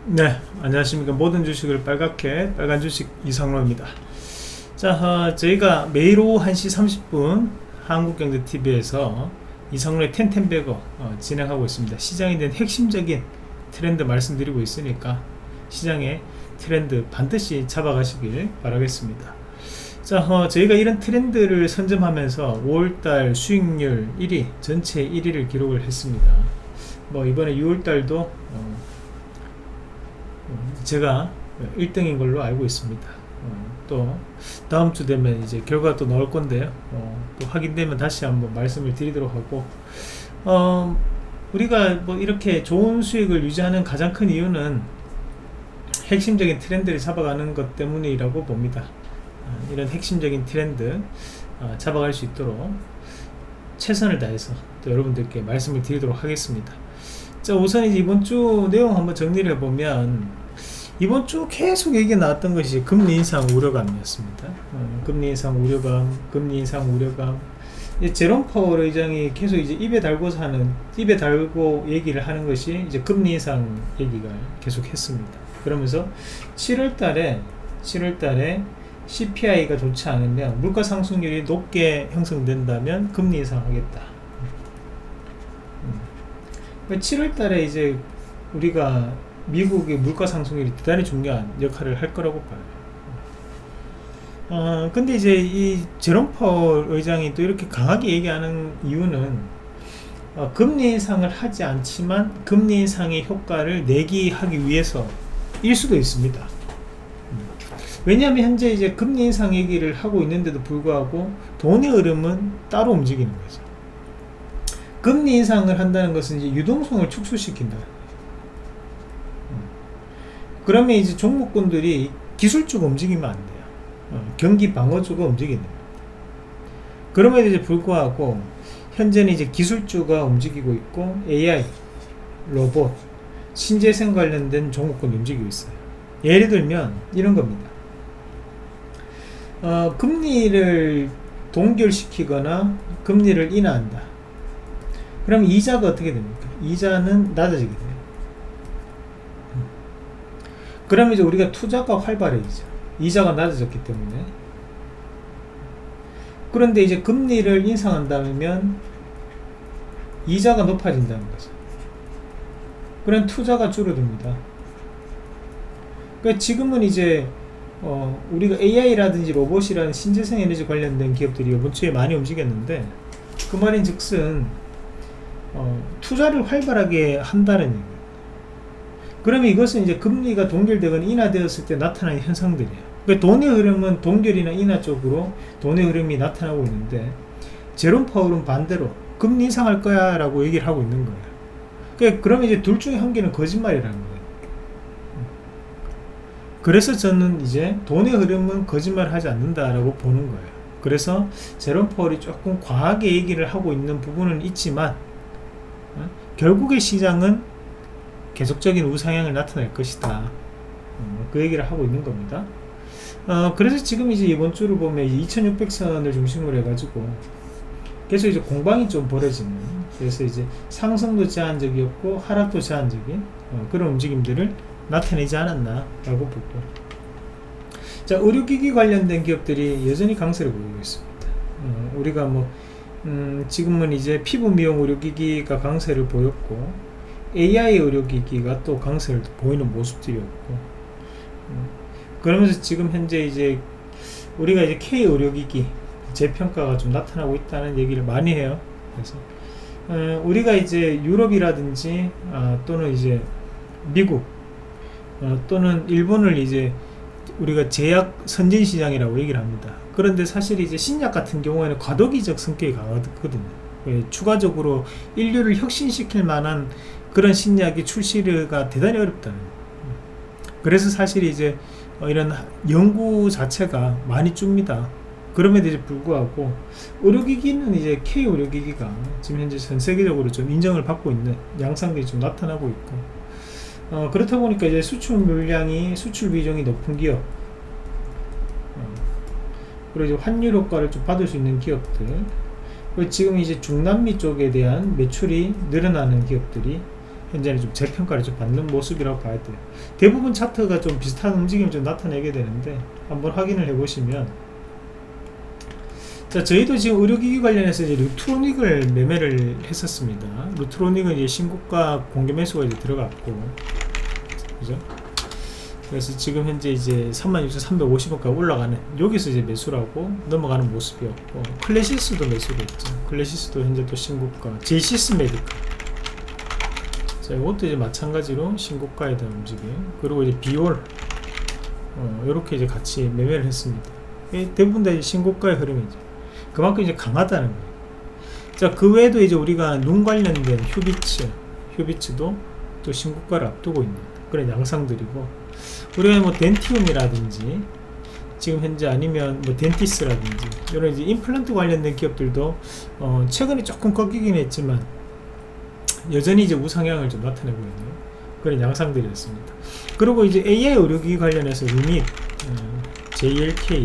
네, 안녕하십니까. 모든 주식을 빨갛게 빨간 주식 이상로입니다. 자, 저희가 매일 오후 1시 30분 한국경제TV에서 이상로의 텐텐베거 진행하고 있습니다. 시장에 대한 핵심적인 트렌드 말씀드리고 있으니까 시장의 트렌드 반드시 잡아가시길 바라겠습니다. 자, 저희가 이런 트렌드를 선점하면서 5월달 수익률 1위, 전체 1위를 기록을 했습니다. 뭐 이번에 6월달도 제가 1등인 걸로 알고 있습니다. 또 다음 주 되면 이제 결과가 또 나올 건데요. 또 확인되면 다시 한번 말씀을 드리도록 하고, 우리가 뭐 이렇게 좋은 수익을 유지하는 가장 큰 이유는 핵심적인 트렌드를 잡아가는 것 때문이라고 봅니다. 이런 핵심적인 트렌드 잡아갈 수 있도록 최선을 다해서 또 여러분들께 말씀을 드리도록 하겠습니다. 자, 우선 이제 이번 주 내용 한번 정리를 해보면, 이번 주 계속 얘기 나왔던 것이 금리 인상 우려감이었습니다. 금리 인상 우려감, 금리 인상 우려감. 제롬 파월 의장이 계속 이제 입에 달고 얘기를 하는 것이 이제 금리 인상 얘기가 계속 했습니다. 그러면서 7월달에 CPI가 좋지 않으면, 물가 상승률이 높게 형성된다면 금리 인상하겠다. 7월달에 이제 우리가 미국의 물가 상승률이 대단히 중요한 역할을 할 거라고 봐요. 근데 이제 이 제롬 파월 의장이 또 이렇게 강하게 얘기하는 이유는 금리 인상을 하지 않지만 금리 인상의 효과를 내기하기 위해서일 수도 있습니다. 왜냐하면 현재 이제 금리 인상 얘기를 하고 있는데도 불구하고 돈의 흐름은 따로 움직이는 거죠. 금리 인상을 한다는 것은 이제 유동성을 축소시킨다. 그러면 이제 종목군들이 기술주가 움직이면 안 돼요. 경기 방어주가 움직이는 거예요. 그럼에도 이제 불구하고 현재는 이제 기술주가 움직이고 있고, AI, 로봇, 신재생 관련된 종목군이 움직이고 있어요. 예를 들면 이런 겁니다. 금리를 동결시키거나 금리를 인하한다. 그럼 이자가 어떻게 됩니까? 이자는 낮아지게 돼요. 그럼 이제 우리가 투자가 활발해지죠. 이자가 낮아졌기 때문에. 그런데 이제 금리를 인상한다면 이자가 높아진다는 거죠. 그럼 투자가 줄어듭니다. 그러니까 지금은 이제 우리가 AI라든지 로봇이라는 신재생 에너지 관련된 기업들이 이번 주에 많이 움직였는데, 그 말인 즉슨 투자를 활발하게 한다는 얘기예요. 그러면 이것은 이제 금리가 동결되거나 인하되었을 때 나타나는 현상들이에요. 그러니까 돈의 흐름은 동결이나 인하 쪽으로 돈의 흐름이 나타나고 있는데, 제롬 파월은 반대로 금리 인상할 거야 라고 얘기를 하고 있는 거예요. 그러니까 그러면 이제 둘 중에 한 개는 거짓말이라는 거예요. 그래서 저는 이제 돈의 흐름은 거짓말을 하지 않는다라고 보는 거예요. 그래서 제롬 파월이 조금 과하게 얘기를 하고 있는 부분은 있지만, 결국의 시장은 계속적인 우상향을 나타낼 것이다. 그 얘기를 하고 있는 겁니다. 그래서 지금 이제 이번 주를 보면 2600선을 중심으로 해가지고 계속 이제 공방이 좀 벌어지는, 그래서 이제 상승도 제한적이었고 하락도 제한적인 그런 움직임들을 나타내지 않았나 라고 보고, 자, 의료기기 관련된 기업들이 여전히 강세를 보이고 있습니다. 우리가 뭐 지금은 이제 피부 미용 의료기기가 강세를 보였고, AI 의료기기가 또 강세를 보이는 모습들이었고, 그러면서 지금 현재 이제 우리가 이제 K 의료기기 재평가가 좀 나타나고 있다는 얘기를 많이 해요. 그래서 우리가 이제 유럽이라든지 또는 이제 미국 또는 일본을 이제 우리가 제약 선진 시장이라고 얘기를 합니다. 그런데 사실 이제 신약 같은 경우에는 과도기적 성격이 강하거든요. 추가적으로 인류를 혁신시킬 만한 그런 신약이 출시가 대단히 어렵다는 거예요. 그래서 사실 이제 이런 연구 자체가 많이 줍니다. 그럼에도 이제 불구하고 의료기기는 이제 K 의료기기가 지금 현재 전 세계적으로 좀 인정을 받고 있는 양상들이 좀 나타나고 있고, 그렇다 보니까 이제 수출 물량이, 수출 비중이 높은 기업, 그리고 이제 환율 효과를 좀 받을 수 있는 기업들, 지금 이제 중남미 쪽에 대한 매출이 늘어나는 기업들이 현재는 좀 재평가를 좀 받는 모습이라고 봐야 돼요. 대부분 차트가 좀 비슷한 움직임을 좀 나타내게 되는데 한번 확인을 해 보시면, 자, 저희도 지금 의료기기 관련해서 이제 루트로닉을 매매를 했었습니다. 루트로닉은 이제 신고가 공개 매수가 이제 들어갔고, 그죠? 그래서 지금 현재 이제 36,350원까지 올라가는, 여기서 이제 매수라고 넘어가는 모습이었고, 클래시스도 매수를 했죠. 클래시스도 현재 또 신고가, 제이시스 메디컬. 자, 이것도 이제 마찬가지로 신고가에 대한 움직임. 그리고 이제 비올, 요렇게 이제 같이 매매를 했습니다. 대부분 다 이제 신고가의 흐름이죠. 그만큼 이제 강하다는 거예요. 자, 그 외에도 이제 우리가 눈 관련된 휴비츠도 또 신고가를 앞두고 있는 그런 양상들이고, 우리가 뭐 덴티움이라든지 지금 현재 아니면 뭐 덴티스라든지 이런 이제 임플란트 관련된 기업들도 최근에 조금 꺾이긴 했지만 여전히 이제 우상향을 좀 나타내고 있는 그런 양상들이었습니다. 그리고 이제 AI 의료기기 관련해서 루밋, JLK,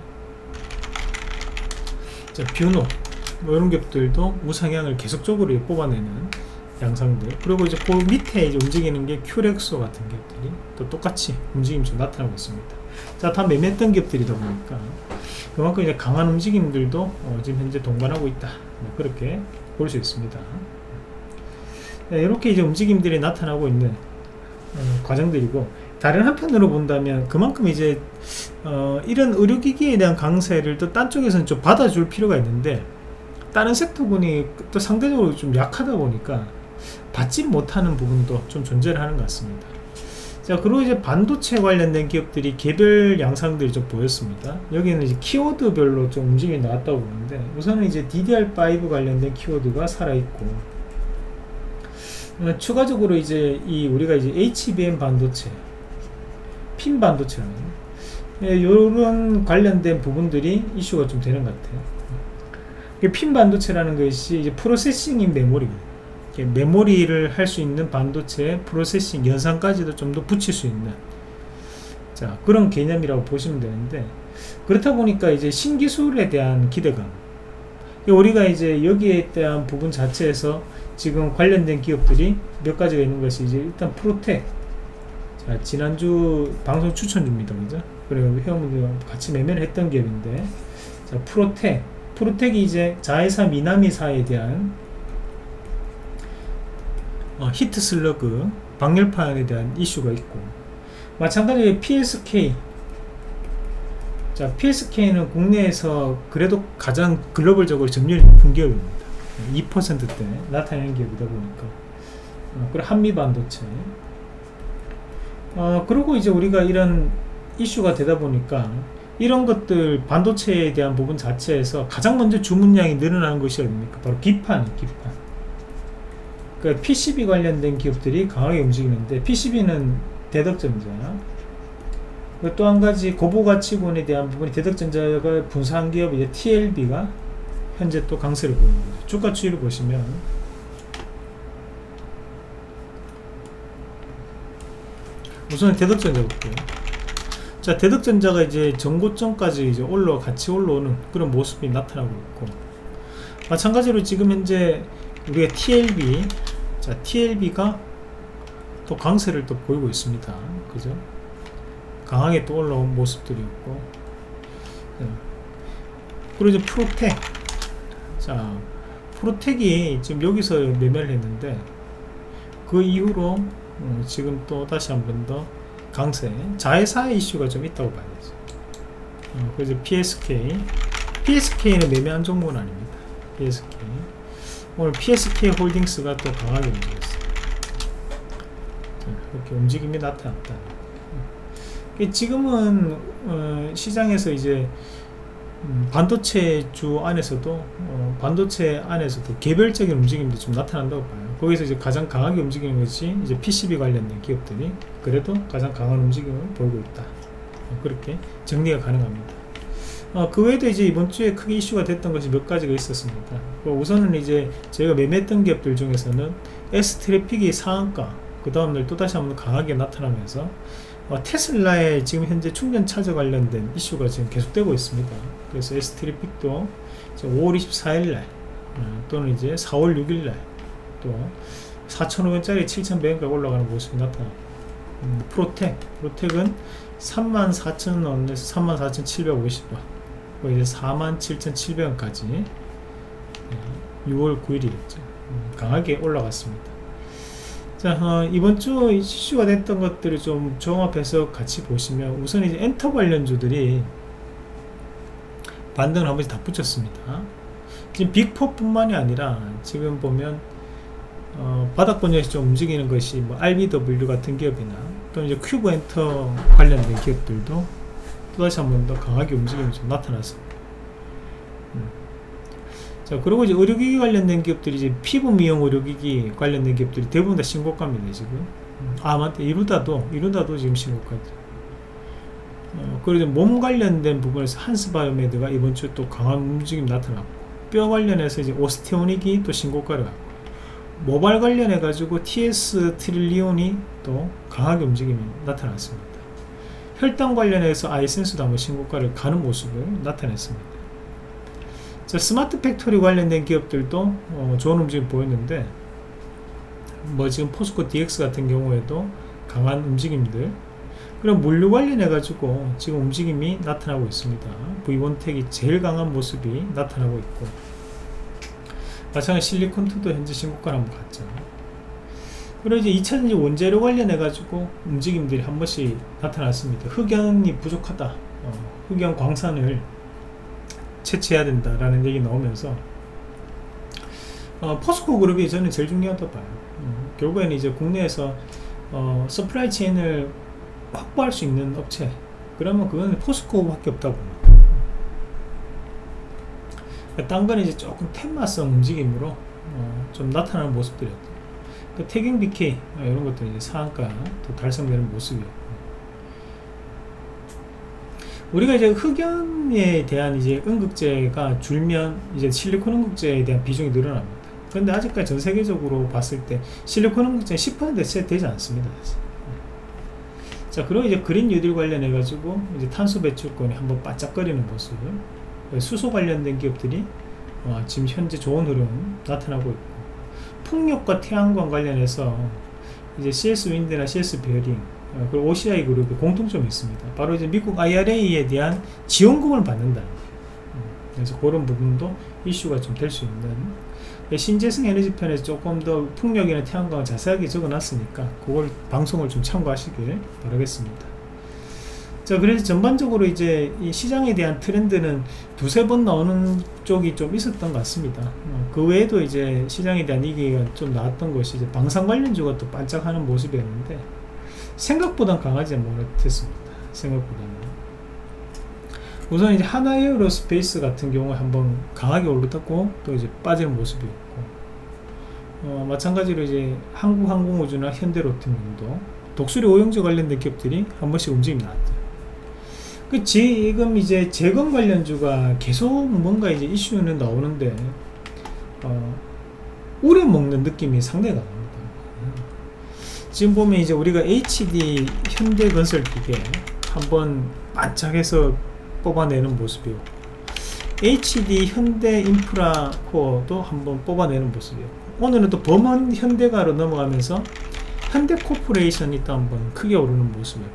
자, 뷰노, 뭐 이런 기업들도 우상향을 계속적으로 뽑아내는 양상들. 그리고 이제 그 밑에 이제 움직이는 게 큐렉소 같은 기업들이 또 똑같이 움직임이 좀 나타나고 있습니다. 자, 다 매매했던 기업들이다 보니까 그만큼 이제 강한 움직임들도 지금 현재 동반하고 있다. 그렇게 볼 수 있습니다. 네, 이렇게 이제 움직임들이 나타나고 있는 과정들이고, 다른 한편으로 본다면 그만큼 이제 이런 의료기기에 대한 강세를 또 딴 쪽에서는 좀 받아줄 필요가 있는데, 다른 섹터군이 또 상대적으로 좀 약하다 보니까 받지 못하는 부분도 좀 존재를 하는 것 같습니다. 자, 그리고 이제 반도체 관련된 기업들이 개별 양상들이 좀 보였습니다. 여기는 이제 키워드별로 좀 움직임이 나왔다고 보는데, 우선은 이제 DDR5 관련된 키워드가 살아있고, 추가적으로 이제 우리가 이제 HBM 반도체, 핀 반도체라는 이런 관련된 부분들이 이슈가 좀 되는 것 같아요. 핀 반도체라는 것이 이제 프로세싱인 메모리거든요. 메모리를 할 수 있는 반도체 프로세싱 연산까지도 좀 더 붙일 수 있는, 자, 그런 개념이라고 보시면 되는데, 그렇다 보니까 이제 신기술에 대한 기대감, 우리가 이제 여기에 대한 부분 자체에서 지금 관련된 기업들이 몇 가지가 있는 것이 이제 일단 프로텍, 자, 지난주 방송 추천줍니다, 그죠? 그리고 회원분들과 같이 매매를 했던 기업인데, 자, 프로텍이 이제 자회사 미나미사에 대한 히트 슬러그 방열판에 대한 이슈가 있고, 마찬가지로 PSK, 자, PSK는 국내에서 그래도 가장 글로벌적으로 점유율이 높은 기업입니다. 2%대 나타내는 기업이다 보니까. 그리고 한미반도체, 그리고 이제 우리가 이런 이슈가 되다 보니까 이런 것들 반도체에 대한 부분 자체에서 가장 먼저 주문량이 늘어나는 것이 어딥니까? 바로 기판. 그러니까 PCB 관련된 기업들이 강하게 움직이는데, PCB는 대덕전자, 또 한 가지 고부가치군에 대한 부분이 대덕전자가 분사한 기업 이제 TLB가 현재 또 강세를 보이는 거죠. 주가 추이를 보시면 우선 대덕전자 볼게요. 자, 대덕전자가 이제 전고점까지 이제 같이 올라오는 그런 모습이 나타나고 있고, 마찬가지로 지금 현재 우리가 TLB, 자, TLB가 또 강세를 또 보이고 있습니다. 그죠? 강하게 또 올라온 모습들이었고, 그리고 이제 프로텍, 자, 프로텍이 지금 여기서 매매를 했는데, 그 이후로 지금 또 다시 한 번 더 강세, 자회사의 이슈가 좀 있다고 봐야죠. 그래서 PSK는 매매한 종목은 아닙니다. PSK, 오늘 PSK 홀딩스가 또 강하게 움직였어요. 이렇게 움직임이 나타났다. 지금은 시장에서 이제 반도체주 안에서도 반도체 안에서도 개별적인 움직임도 좀 나타난다고 봐요. 거기서 이제 가장 강하게 움직이는 것이 이제 PCB 관련된 기업들이 그래도 가장 강한 움직임을 보이고 있다. 그렇게 정리가 가능합니다. 그 외에도 이제 이번 주에 크게 이슈가 됐던 것이 몇 가지가 있었습니다. 우선은 이제 저희가 매매했던 기업들 중에서는 S트래픽이 상한가, 그 다음날 또다시 한번 강하게 나타나면서 테슬라의 지금 현재 충전 차저 관련된 이슈가 지금 계속되고 있습니다. 그래서 S트래픽도 5월 24일날 또는 이제 4월 6일날 또 4,500원짜리 7,100원까지 올라가는 모습이 나타납니다. 프로텍은 34,000원에서 34,750원, 이제 47,700원까지 6월 9일이었죠. 강하게 올라갔습니다. 자, 이번 주 이슈가 됐던 것들을 좀 종합해서 같이 보시면, 우선 이제 엔터 관련주들이 반등을 한 번씩 다 붙였습니다. 지금 빅4 뿐만이 아니라 지금 보면 바닥권역에서 좀 움직이는 것이 뭐 RBW 같은 기업이나 또 이제 큐브 엔터 관련된 기업들도 또다시 한 번 더 강하게 움직임이 좀 나타났습니다. 자, 그리고 이제 의료기기 관련된 기업들이, 이제 피부 미용 의료기기 관련된 기업들이 대부분 다 신고가입니다, 지금. 맞다. 이루다도 지금 신고가죠. 그리고 몸 관련된 부분에서 한스바이오메드가 이번 주 또 강한 움직임 나타났고, 뼈 관련해서 이제 오스테오닉이 또 신고가를 하고, 모발 관련해 가지고 TS 트릴리온이 또 강하게 움직임이 나타났습니다. 혈당 관련해서 아이센스도 한번 신고가를 가는 모습을 나타냈습니다. 자, 스마트 팩토리 관련된 기업들도 좋은 움직임 보였는데, 뭐 지금 포스코 DX 같은 경우에도 강한 움직임들, 그럼 물류 관련해 가지고 지금 움직임이 나타나고 있습니다. V원텍이 제일 강한 모습이 나타나고 있고, 마찬가지 실리콘투도 현재 신고가를 한번 갔죠. 그리고 이제 2차전지 원재료 관련해 가지고 움직임들이 한 번씩 나타났습니다. 흑연이 부족하다, 흑연 광산을 채취해야 된다라는 얘기 나오면서 포스코 그룹이 저는 제일 중요하다고 봐요. 결국에는 이제 국내에서 서플라이 체인을 확보할 수 있는 업체, 그러면 그건 포스코밖에 없다고 봅니다. 딴 건 이제 조금 테마성 움직임으로 좀 나타나는 모습들이었죠. 그 태경 BK 이런 것들이 이제 상한가 또 달성되는 모습이었고, 우리가 이제 흑연에 대한 이제 응급제가 줄면 이제 실리콘 응급제에 대한 비중이 늘어납니다. 그런데 아직까지 전 세계적으로 봤을 때 실리콘 응급제는 10% 채 되지 않습니다. 자, 그리고 이제 그린 뉴딜 관련해 가지고 이제 탄소 배출권이 한번 반짝거리는 모습, 수소 관련된 기업들이 지금 현재 좋은 흐름 나타나고 있고, 풍력과 태양광 관련해서 이제 CS 윈드나 CS 베어링, 그리고 OCI 그룹의 공통점이 있습니다. 바로 이제 미국 IRA에 대한 지원금을 받는다. 그래서 그런 부분도 이슈가 좀 될 수 있는, 신재생 에너지 편에서 조금 더 풍력이나 태양광을 자세하게 적어놨으니까 그걸 방송을 좀 참고하시길 바라겠습니다. 자, 그래서 전반적으로 이제 이 시장에 대한 트렌드는 두세 번 나오는 쪽이 좀 있었던 것 같습니다. 그 외에도 이제 시장에 대한 얘기가 좀 나왔던 것이 이제 방산 관련주가 또 반짝하는 모습이었는데, 생각보다 강하지 못했습니다. 생각보다는. 우선 이제 하나에어로스페이스 같은 경우에 한번 강하게 올랐고 또 이제 빠지는 모습이었고, 마찬가지로 이제 한국항공우주나 현대로템도 독수리 오용제 관련된 기업들이 한 번씩 움직임이 나왔죠. 지금 이제 재건 관련주가 계속 뭔가 이제 이슈는 나오는데, 우려먹는 느낌이 상당히 강합니다. 지금 보면 이제 우리가 HD 현대건설기계 한번 반짝해서 뽑아내는 모습이고, HD 현대인프라코어도 한번 뽑아내는 모습이고, 오늘은 또 범원 현대가로 넘어가면서 현대코퍼레이션이 또 한번 크게 오르는 모습이고,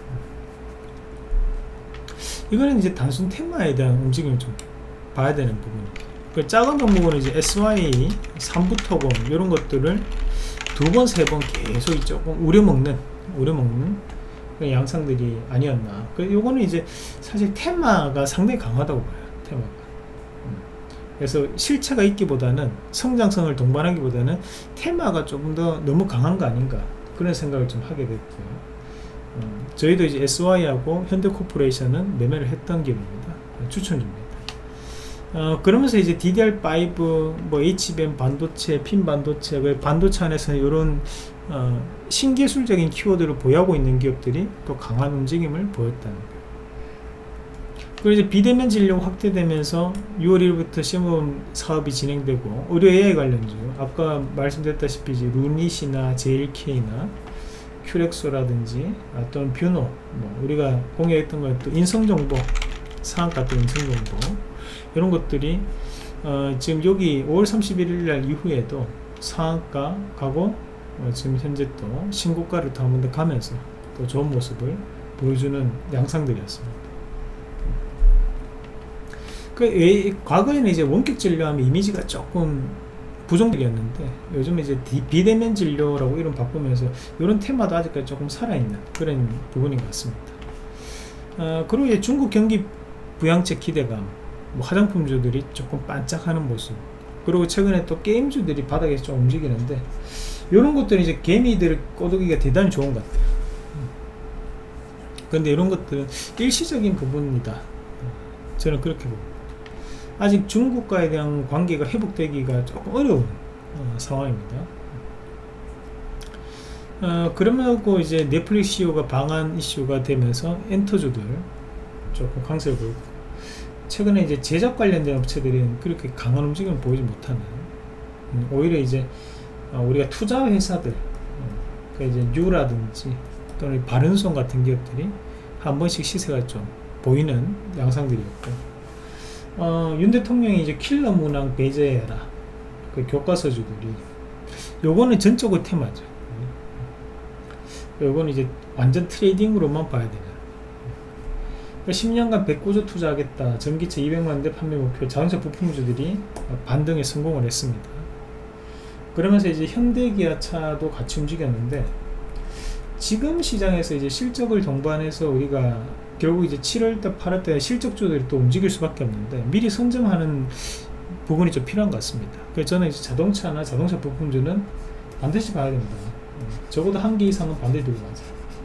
이거는 이제 단순 테마에 대한 움직임을 좀 봐야 되는 부분입니다. 그 작은 종목은 이제 SY, 삼부토건 이런 것들을 두 번, 세 번 계속 조금 우려먹는 양상들이 아니었나. 요거는 이제 사실 테마가 상당히 강하다고 봐요. 테마가. 그래서 실체가 있기보다는, 성장성을 동반하기보다는 테마가 조금 더 너무 강한 거 아닌가, 그런 생각을 좀 하게 됐고요. 저희도 이제 SY하고 현대코퍼레이션은 매매를 했던 기업입니다. 추천 중입니다. 그러면서 이제 DDR5, 뭐 HBM 반도체, 핀 반도체, 반도체 안에서는 이런 신기술적인 키워드를 보유하고 있는 기업들이 또 강한 움직임을 보였다는 거예요. 그리고 이제 비대면 진료 확대되면서 6월 1일부터 시험 사업이 진행되고, 의료 AI 관련주, 아까 말씀드렸다시피 이제 루닛이나 JLK나 큐렉소라든지 또는 뷰노, 뭐 우리가 공유했던 건 또 인성정보, 상한가 또 인성정보, 이런 것들이 지금 여기 5월 31일 날 이후에도 상한가 가고 지금 현재 또 신고가를 또 한 번 더 가면서 또 좋은 모습을 보여주는 양상들이었습니다. 과거에는 이제 원격 진료하면 이미지가 조금 부정적이었는데 요즘 이제 비대면 진료라고 이름 바꾸면서 이런 테마도 아직까지 조금 살아있는 그런 부분인 것 같습니다. 그리고 이제 중국 경기 부양책 기대감, 뭐 화장품주들이 조금 반짝하는 모습, 그리고 최근에 또 게임주들이 바닥에서 좀 움직이는데 이런 것들이 이제 개미들 꼬드기가 대단히 좋은 것 같아요. 그런데 이런 것들은 일시적인 부분이다, 저는 그렇게 봅니다. 아직 중국과에 대한 관계가 회복되기가 조금 어려운 상황입니다. 그러고 이제 넷플릭스 이슈가 방한 이슈가 되면서 엔터주들 조금 강세를 보이고, 최근에 이제 제작 관련된 업체들은 그렇게 강한 움직임을 보이지 못하는, 오히려 이제 우리가 투자 회사들, 그러니까 이제 뉴라든지 또는 바른손 같은 기업들이 한 번씩 시세가 좀 보이는 양상들이었고, 윤 대통령이 이제 킬러 문항 배제해라, 그 교과서주들이, 요거는 전적으로 테마죠. 요거는 이제 완전 트레이딩으로만 봐야 되는, 10년간 109조 투자하겠다, 전기차 200만 대 판매 목표, 자동차 부품주들이 반등에 성공을 했습니다. 그러면서 이제 현대기아차도 같이 움직였는데, 지금 시장에서 이제 실적을 동반해서 우리가 결국 이제 7월달 8월달 실적주들이 또 움직일 수밖에 없는데, 미리 선점하는 부분이 좀 필요한 것 같습니다. 그래서 저는 이제 자동차나 자동차 부품주는 반드시 봐야 됩니다. 적어도 한 개 이상은 반드시 들고 가자.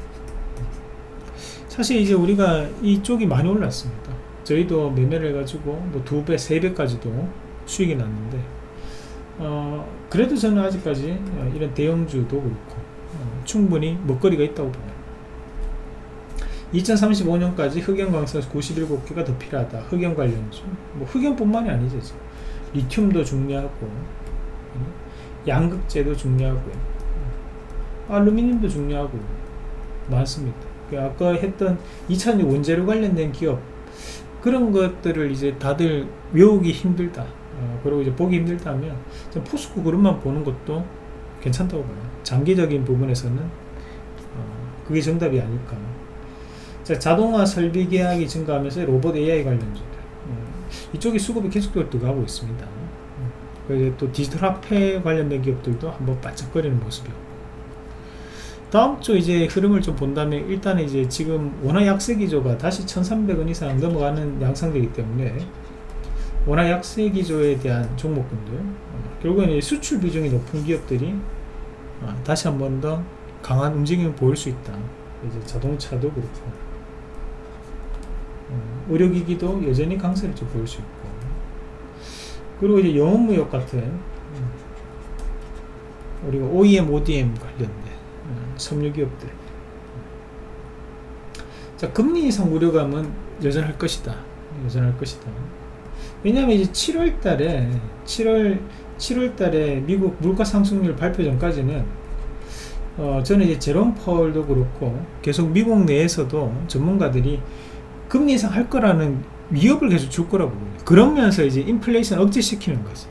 사실 이제 우리가 이쪽이 많이 올랐습니다. 저희도 매매를 해가지고 뭐 2배, 3배까지도 수익이 났는데, 그래도 저는 아직까지 이런 대형주도 그렇고 충분히 먹거리가 있다고 봐요. 2035년까지 흑연광선 97개가 더 필요하다. 흑연 관련주, 뭐 흑연뿐만이 아니죠. 리튬도 중요하고, 양극재도 중요하고, 알루미늄도 중요하고 많습니다. 아까 했던 2차전지 원재료 관련된 기업, 그런 것들을 이제 다들 외우기 힘들다, 그리고 이제 보기 힘들다면 포스코 그룹만 보는 것도 괜찮다고 봐요. 장기적인 부분에서는 그게 정답이 아닐까. 자, 자동화 설비 계약이 증가하면서 로봇 AI 관련주들, 이쪽이 수급이 계속적으로 들어가고 있습니다. 그리고 또 디지털 화폐 관련된 기업들도 한번 반짝거리는 모습이었고, 다음 주 이제 흐름을 좀 본다면, 일단 이제 지금 원화 약세 기조가 다시 1300원 이상 넘어가는 양상되기 때문에, 원화 약세 기조에 대한 종목군들, 결국에는 수출 비중이 높은 기업들이 다시 한 번 더 강한 움직임을 보일 수 있다. 이제 자동차도 그렇고, 의료기기도 여전히 강세를 좀 보일 수 있고, 그리고 이제 영업무역 같은 우리가 OEM, ODM 관련된 섬유기업들, 자, 금리 인상 우려감은 여전할 것이다. 왜냐하면 이제 7월달에 미국 물가 상승률 발표 전까지는 저는 이제 제롬 파월도 그렇고 계속 미국 내에서도 전문가들이 금리 인상 할 거라는 위협을 계속 줄 거라고 봅니다. 그러면서 이제 인플레이션 억제시키는 거지.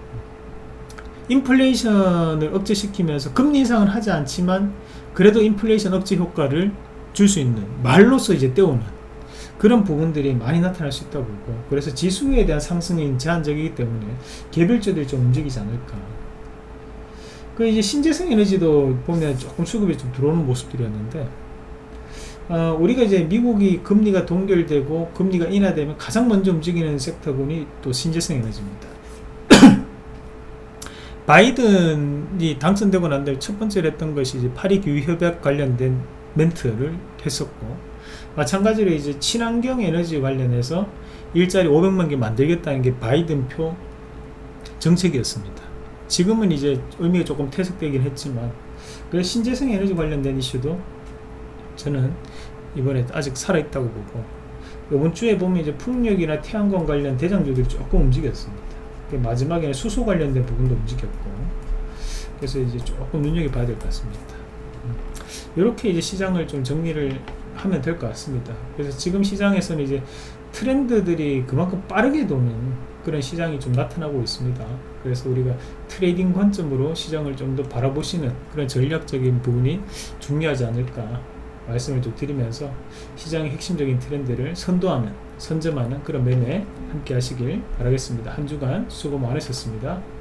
인플레이션을 억제시키면서 금리 인상을 하지 않지만 그래도 인플레이션 억제 효과를 줄 수 있는, 말로써 이제 떼우는 그런 부분들이 많이 나타날 수 있다고 보고, 그래서 지수에 대한 상승이 제한적이기 때문에 개별주들이 좀 움직이지 않을까. 그 이제 신재생 에너지도 보면 조금 수급이 좀 들어오는 모습들이었는데, 우리가 이제 미국이 금리가 동결되고 금리가 인하되면 가장 먼저 움직이는 섹터군이 또 신재생 에너지입니다. 바이든이 당선되고 난 다음에 첫 번째로 했던 것이 이제 파리 규율 협약 관련된 멘트를 했었고, 마찬가지로 이제 친환경 에너지 관련해서 일자리 500만 개 만들겠다는 게 바이든 표 정책이었습니다. 지금은 이제 의미가 조금 퇴색되긴 했지만, 그래서 신재생 에너지 관련된 이슈도 저는 이번에 아직 살아있다고 보고, 이번 주에 보면 이제 풍력이나 태양광 관련 대장주들이 조금 움직였습니다. 마지막에는 수소 관련된 부분도 움직였고, 그래서 이제 조금 눈여겨봐야 될 것 같습니다. 이렇게 이제 시장을 좀 정리를 하면 될 것 같습니다. 그래서 지금 시장에서는 이제 트렌드들이 그만큼 빠르게 도는 그런 시장이 좀 나타나고 있습니다. 그래서 우리가 트레이딩 관점으로 시장을 좀 더 바라보시는 그런 전략적인 부분이 중요하지 않을까 말씀을 좀 드리면서 시장의 핵심적인 트렌드를 선도하는, 선점하는 그런 매매 함께 하시길 바라겠습니다. 한 주간 수고 많으셨습니다.